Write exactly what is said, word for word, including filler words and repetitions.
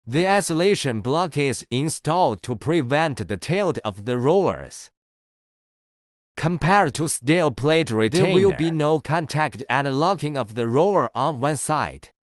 The isolation block is installed to prevent the tilt of the rollers. Compared to steel plate retainer, there will be no contact and locking of the roller on one side.